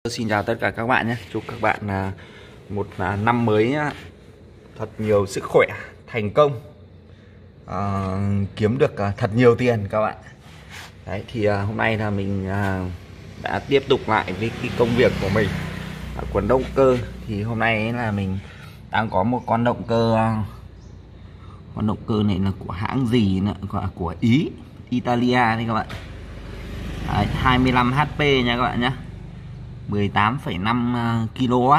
Xin chào tất cả các bạn nhé. Chúc các bạn một năm mới thật nhiều sức khỏe, thành công, kiếm được thật nhiều tiền các bạn. Đấy thì hôm nay là mình đã tiếp tục lại với cái công việc của mình của động cơ. Thì hôm nay là mình đang có một con động cơ. Con động cơ này là của hãng gì nữa, gọi là của Ý, Italia đấy các bạn. Đấy, 25 HP nha các bạn nhé. 18,5 kW.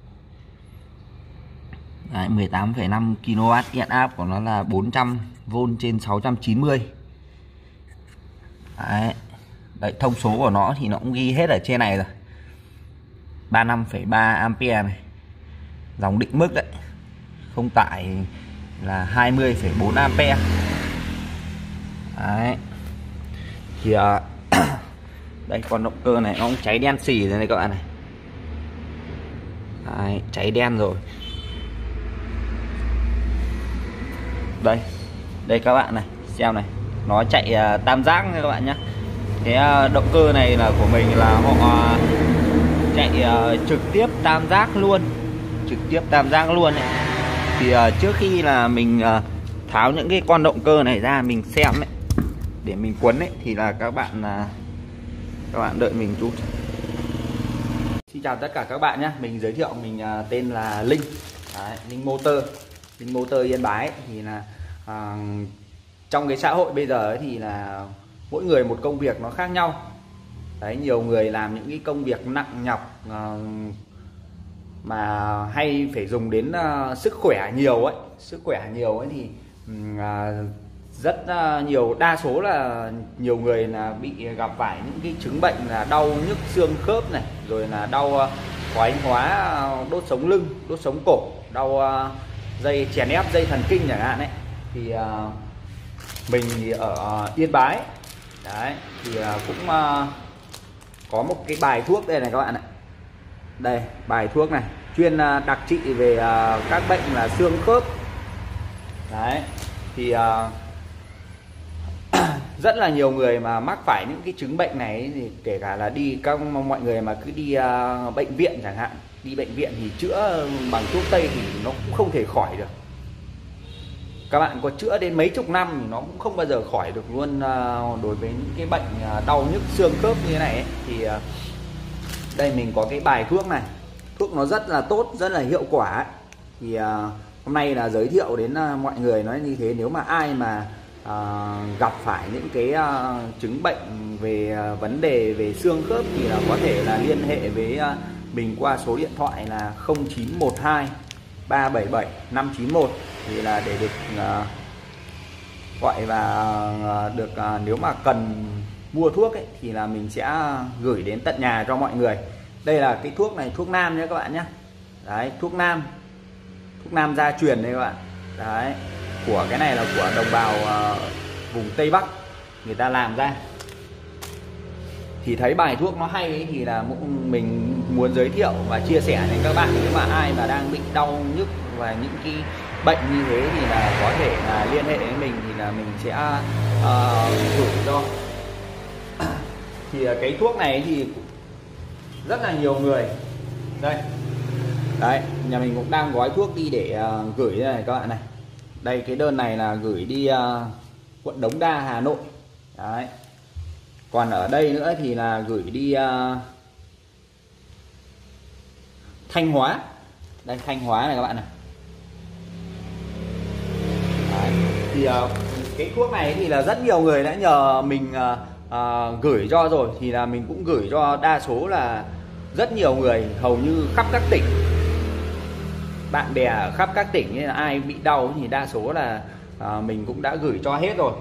Đấy, 18,5 kW, điện áp của nó là 400V trên 690. Đấy, thông số của nó thì nó cũng ghi hết ở trên này rồi. 35,3 ampere này. Dòng định mức đấy. Không tải là 20,4 ampere. Đấy. Thì đây, con động cơ này nó cũng cháy đen xì rồi này các bạn này. Đấy, cháy đen rồi. Đây các bạn này, xem này, nó chạy tam giác nha các bạn nhé. Cái động cơ này là của mình là họ chạy trực tiếp tam giác luôn, ấy. Thì trước khi là mình tháo những cái con động cơ này ra mình xem ấy, để mình quấn ấy, thì là các bạn đợi mình chút. Xin chào tất cả các bạn nhé. Mình giới thiệu, mình tên là Linh. Đấy, Linh Motor Yên Bái. Thì là trong cái xã hội bây giờ ấy, thì là mỗi người một công việc nó khác nhau. Đấy, nhiều người làm những cái công việc nặng nhọc mà hay phải dùng đến sức khỏe nhiều ấy. Thì rất nhiều, đa số là nhiều người là bị gặp phải những cái chứng bệnh là đau nhức xương khớp này, rồi là đau thoái hóa đốt sống lưng, đốt sống cổ, đau dây chèn ép dây thần kinh chẳng hạn ấy. Thì mình thì ở Yên Bái đấy, thì cũng có một cái bài thuốc đây này các bạn ạ. Đây, bài thuốc này chuyên đặc trị về các bệnh là xương khớp. Đấy thì rất là nhiều người mà mắc phải những cái chứng bệnh này, thì kể cả là mọi người mà cứ đi bệnh viện chẳng hạn, đi bệnh viện thì chữa bằng thuốc tây thì nó cũng không thể khỏi được. Các bạn có chữa đến mấy chục năm thì nó cũng không bao giờ khỏi được luôn. Đối với những cái bệnh đau nhức xương khớp như thế này ấy, thì đây mình có cái bài thuốc này, thuốc nó rất là tốt, rất là hiệu quả ấy. Thì hôm nay là giới thiệu đến mọi người nói như thế. Nếu mà ai mà gặp phải những cái chứng bệnh về vấn đề về xương khớp thì là có thể là liên hệ với mình qua số điện thoại là 0912 377 591 thì là để được gọi và được nếu mà cần mua thuốc ấy, thì là mình sẽ gửi đến tận nhà cho mọi người. Đây là cái thuốc này, thuốc nam nhé các bạn nhé. Đấy, thuốc nam gia truyền đây các bạn. Đấy, của cái này là của đồng bào vùng Tây Bắc người ta làm ra. Thì thấy bài thuốc nó hay ấy, thì là mình muốn giới thiệu và chia sẻ đến các bạn. Nếu mà ai mà đang bị đau nhức và những cái bệnh như thế thì là có thể là liên hệ với mình, thì là mình sẽ gửi cho. Thì cái thuốc này thì rất là nhiều người đấy, nhà mình cũng đang gói thuốc đi để gửi đây này các bạn này. Đây, cái đơn này là gửi đi quận Đống Đa, Hà Nội. Đấy. Còn ở đây nữa thì là gửi đi Thanh Hóa. Đây, Thanh Hóa này các bạn này. Đấy. Thì cái thuốc này thì là rất nhiều người đã nhờ mình gửi cho rồi. Thì là mình cũng gửi cho đa số là rất nhiều người, hầu như khắp các tỉnh, bạn bè ở khắp các tỉnh. Nên là ai bị đau thì đa số là mình cũng đã gửi cho hết rồi.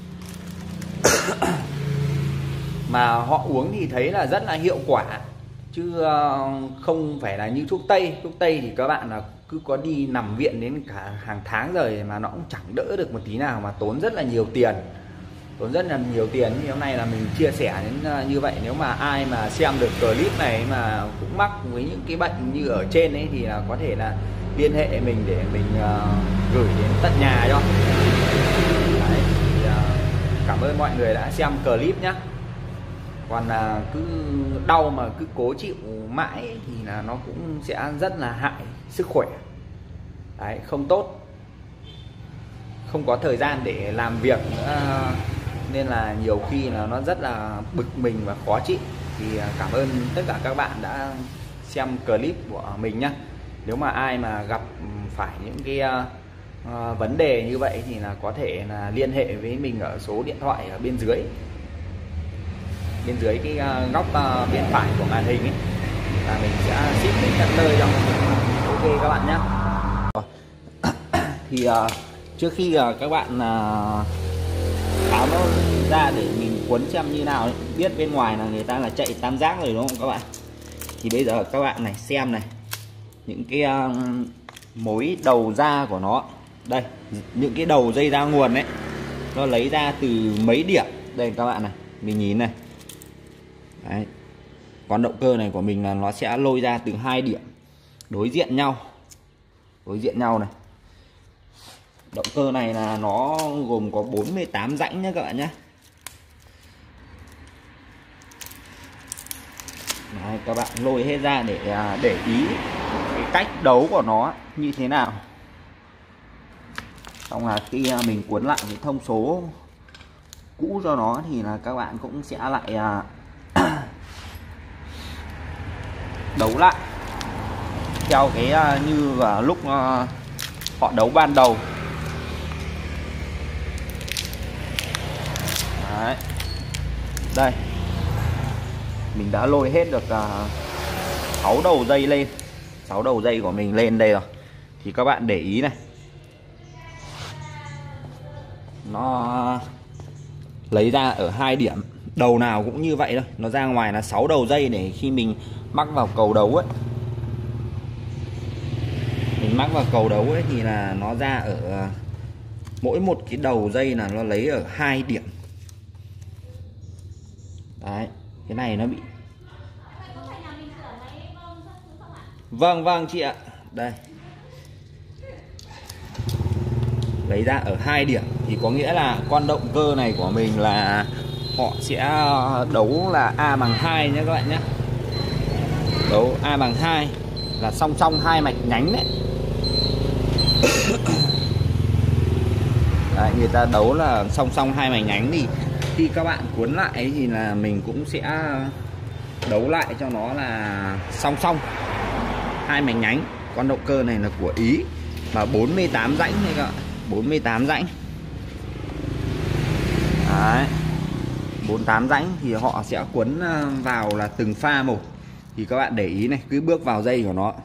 Mà họ uống thì thấy là rất là hiệu quả, chứ không phải là như thuốc tây. Thuốc tây thì các bạn là cứ có đi nằm viện đến cả hàng tháng rồi mà nó cũng chẳng đỡ được một tí nào, mà tốn rất là nhiều tiền. Thì hôm nay là mình chia sẻ đến như vậy. Nếu mà ai mà xem được clip này mà cũng mắc với những cái bệnh như ở trên ấy, thì là có thể là liên hệ mình để mình gửi đến tận nhà cho. Đấy, thì, cảm ơn mọi người đã xem clip nhé. Còn cứ đau mà cứ cố chịu mãi thì là nó cũng sẽ rất là hại sức khỏe. Đấy, không tốt, không có thời gian để làm việc nữa, nên là nhiều khi là nó rất là bực mình và khó chịu. Thì cảm ơn tất cả các bạn đã xem clip của mình nhé. Nếu mà ai mà gặp phải những cái vấn đề như vậy thì là có thể là liên hệ với mình ở số điện thoại ở bên dưới cái góc bên phải của màn hình ấy, là mình sẽ ship đến tận nơi cho. Ok các bạn nhé. Thì trước khi các bạn tháo nó ra để mình cuốn xem như nào ấy, biết bên ngoài là người ta là chạy tam giác rồi đúng không các bạn, thì bây giờ các bạn này xem này, những cái mối đầu ra của nó đây, những cái đầu dây ra nguồn đấy, nó lấy ra từ mấy điểm đây các bạn này, mình nhìn này. Đấy. Con động cơ này của mình là nó sẽ lôi ra từ 2 điểm đối diện nhau này. Động cơ này là nó gồm có 48 rãnh nhé các bạn nhé. Đấy, các bạn lôi hết ra để ý cái cách đấu của nó như thế nào. Xong là khi mình cuốn lại cái thông số cũ cho nó thì là các bạn cũng sẽ lại đấu lại theo cái như vào lúc họ đấu ban đầu. Đấy. Đây mình đã lôi hết được 6 đầu dây lên, 6 đầu dây của mình lên đây rồi. Thì các bạn để ý này, nó lấy ra ở 2 điểm, đầu nào cũng như vậy thôi, nó ra ngoài là 6 đầu dây để khi mình mắc vào cầu đấu ấy, thì là nó ra ở mỗi một cái đầu dây là nó lấy ở 2 điểm. Đấy, cái này nó bị vâng chị ạ. Đây, lấy ra ở 2 điểm thì có nghĩa là con động cơ này của mình là họ sẽ đấu là A bằng 2 nhé các bạn nhé. Đấu A bằng 2 là song song 2 mạch nhánh đấy. Đấy, người ta đấu là song song 2 mạch nhánh, thì khi các bạn cuốn lại thì là mình cũng sẽ đấu lại cho nó là song song 2 mạch nhánh. Con động cơ này là của Ý và 48 rãnh này các bạn, 48 rãnh. Đấy, 48 rãnh thì họ sẽ cuốn vào là từng pha một. Thì các bạn để ý này, cứ bước vào dây của nó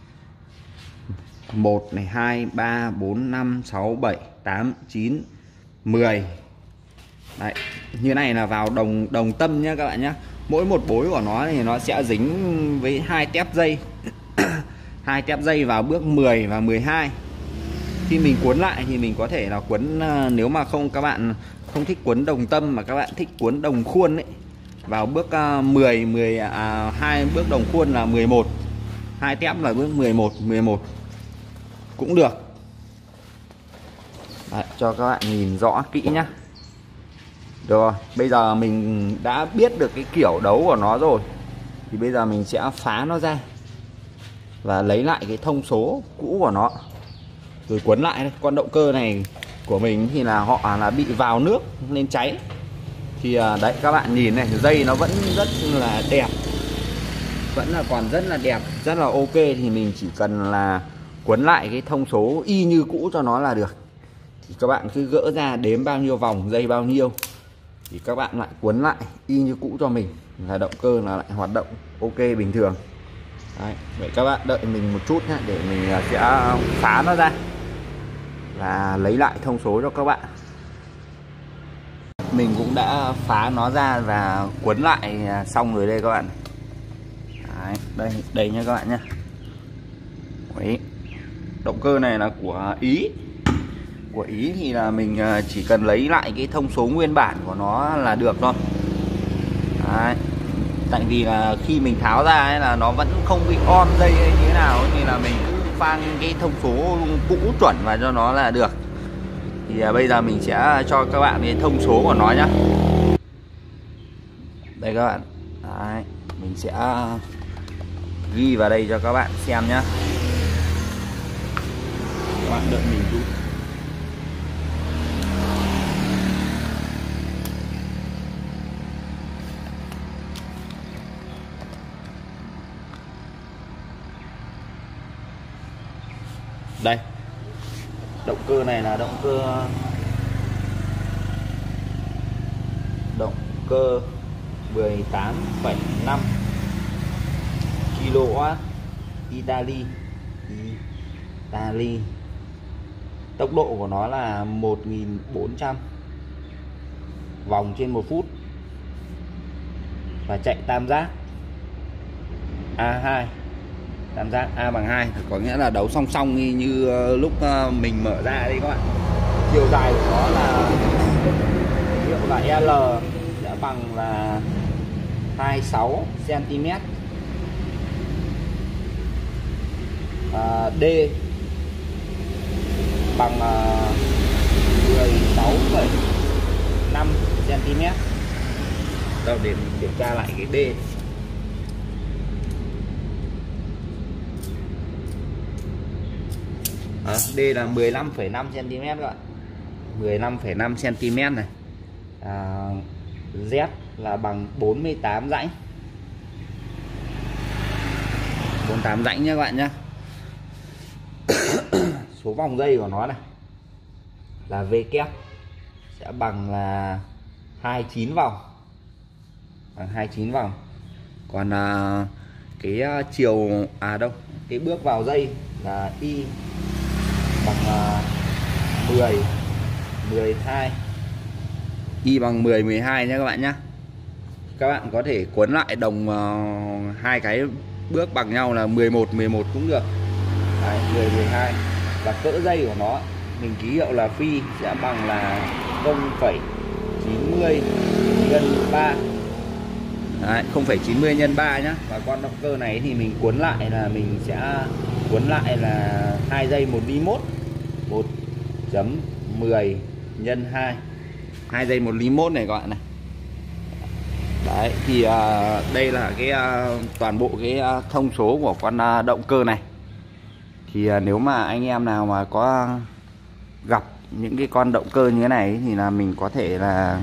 1 này, 2, 3, 4, 5, 6, 7, 8, 9, 10. Đấy, như này là vào đồng tâm nhá các bạn nhé. Mỗi một bối của nó thì nó sẽ dính với 2 tép dây. 2 tép dây vào bước 10 và 12. Khi mình cuốn lại thì mình có thể là cuốn, nếu mà không các bạn không thích cuốn đồng tâm mà các bạn thích cuốn đồng khuôn ấy, vào bước 2 bước đồng khuôn là 11, 2 tép là bước 11 cũng được. Đấy, cho các bạn nhìn rõ kỹ nhá. Được rồi, bây giờ mình đã biết được cái kiểu đấu của nó rồi, thì bây giờ mình sẽ phá nó ra và lấy lại cái thông số cũ của nó rồi cuốn lại đây. Con động cơ này của mình thì là họ là bị vào nước nên cháy. Thì đấy các bạn nhìn này, dây nó vẫn rất là đẹp, vẫn là còn rất là đẹp, rất là ok. Thì mình chỉ cần là cuốn lại cái thông số y như cũ cho nó là được. Thì các bạn cứ gỡ ra đếm bao nhiêu vòng dây bao nhiêu thì các bạn lại cuốn lại y như cũ cho mình, là động cơ là lại hoạt động ok bình thường. Đấy, vậy các bạn đợi mình một chút nhé, để mình sẽ phá nó ra và lấy lại thông số cho các bạn. Mình cũng đã phá nó ra và cuốn lại xong rồi đây các bạn. Đấy, đây nha các bạn nhé. Đấy, động cơ này là của Ý. Của Ý thì là mình chỉ cần lấy lại cái thông số nguyên bản của nó là được thôi. Đấy. Tại vì là khi mình tháo ra ấy là nó vẫn không bị on dây hay như thế nào ấy, thì là mình cứ phang cái thông số cũ chuẩn vào cho nó là được. Thì bây giờ mình sẽ cho các bạn cái thông số của nó nhá. Đây các bạn. Đấy, mình sẽ ghi vào đây cho các bạn xem nhá. Các bạn đợi mình chút. Đây, động cơ này là động cơ 18,5 kW Italy. Tốc độ của nó là 1400 vòng trên 1 phút và chạy tam giác A2. Tam giác A bằng 2 có nghĩa là đấu song song như lúc mình mở ra đây các bạn. Chiều dài của nó là hiệu là L sẽ bằng là 26 cm. D bằng 16,5 cm. Đâu để mình kiểm tra lại cái D. D là 15,5 cm các bạn. 15,5 cm này. Z là bằng 48 rãnh. 48 rãnh nha các bạn nhé. Số vòng dây của nó này là V kép sẽ bằng là 29 vòng. Bằng 29 vòng. Còn cái chiều cái bước vào dây là Y bằng 10 12. Y bằng 10 12 nha các bạn nhé. Các bạn có thể cuốn lại đồng hai cái bước bằng nhau là 11 11 cũng được. Đấy, 10 12. Và cỡ dây của nó mình ký hiệu là phi sẽ bằng là 0,90 nhân 3. Đấy, 0,90 nhân 3 nhá. Và con động cơ này thì mình cuốn lại là 2 giây 1 ly 1. 1.10 nhân 2. 2 giây 1 ly 1 này các bạn này. Đấy thì đây là cái toàn bộ cái thông số của con động cơ này. Thì nếu mà anh em nào mà có gặp những cái con động cơ như thế này thì là mình có thể là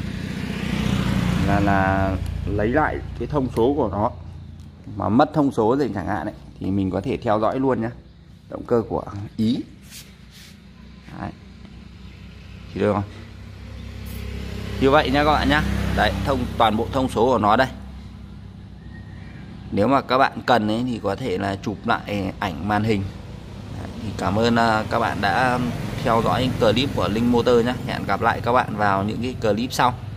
lấy lại cái thông số của nó. Mà mất thông số rồi chẳng hạn ấy, thì mình có thể theo dõi luôn nhé. Động cơ của Ý. Đấy. Thì được không? Như vậy nha các bạn nhé. Đấy, toàn bộ thông số của nó đây. Nếu mà các bạn cần ấy thì có thể là chụp lại ảnh màn hình. Đấy, thì cảm ơn các bạn đã theo dõi clip của Linh Motor nhé. Hẹn gặp lại các bạn vào những cái clip sau.